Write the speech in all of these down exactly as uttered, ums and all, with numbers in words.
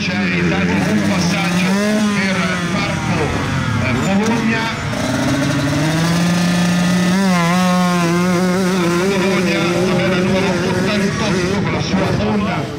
c'è intanto un passaggio per Parco eh, Bologna. Bologna, tabella numero ottantotto con la sua Honda.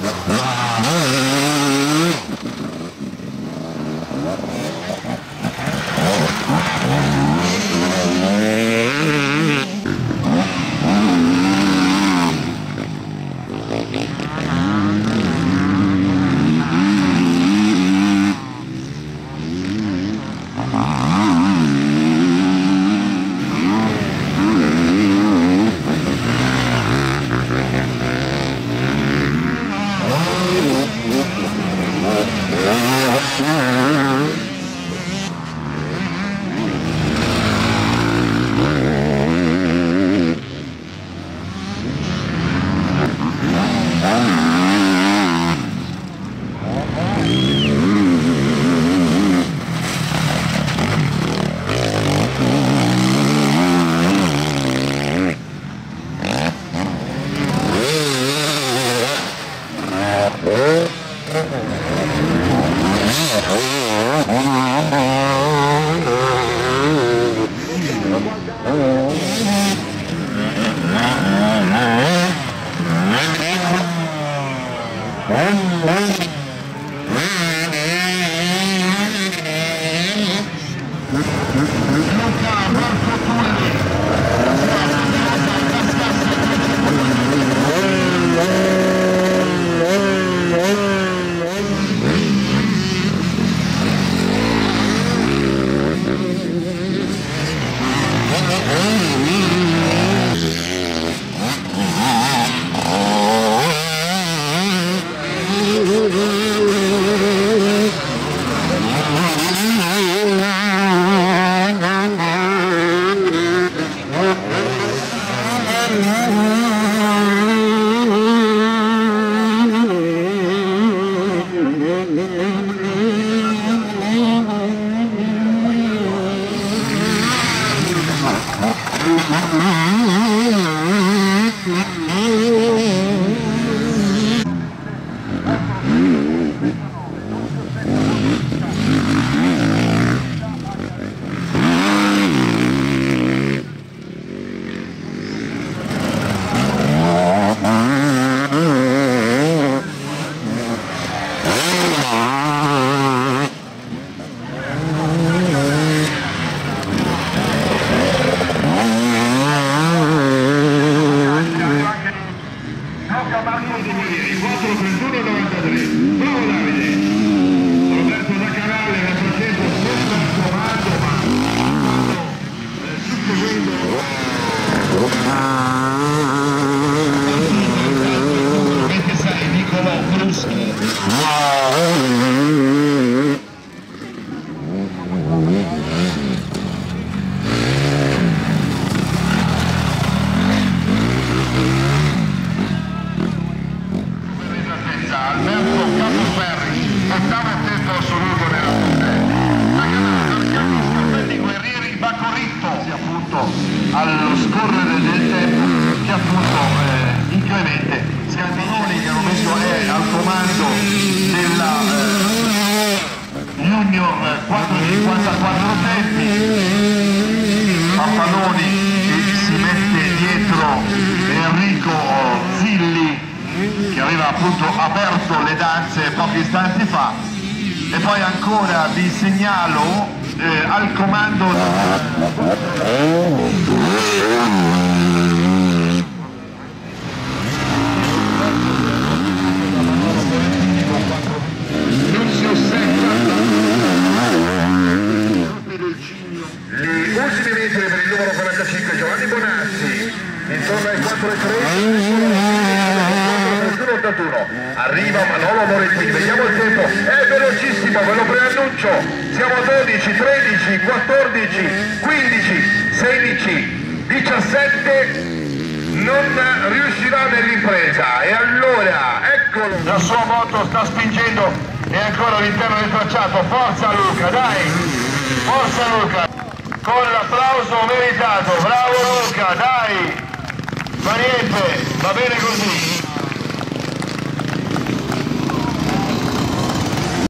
Allo scorrere del tempo che appunto eh, incrementa Scantinoni, che hanno messo è al comando della eh, Junior quattrocentocinquantaquattro tempi, Pappaloni che si mette dietro Enrico Zilli che aveva appunto aperto le danze pochi istanti fa, e poi ancora vi segnalo Eh, al comando non si osserva gli ultimi metri per il numero quarantacinque Giovanni Bonazzi intorno ai quattro e tre ottantuno. Arriva Manolo Morettini, vediamo il tempo, è velocissimo, ve lo preannuncio, siamo a dodici, tredici, quattordici, quindici, sedici, diciassette, non riuscirà nell'impresa, e allora eccolo, la sua moto sta spingendo, e ancora all'interno del tracciato, forza Luca, dai, forza Luca, con l'applauso meritato, bravo Luca, dai, fa niente, va bene così.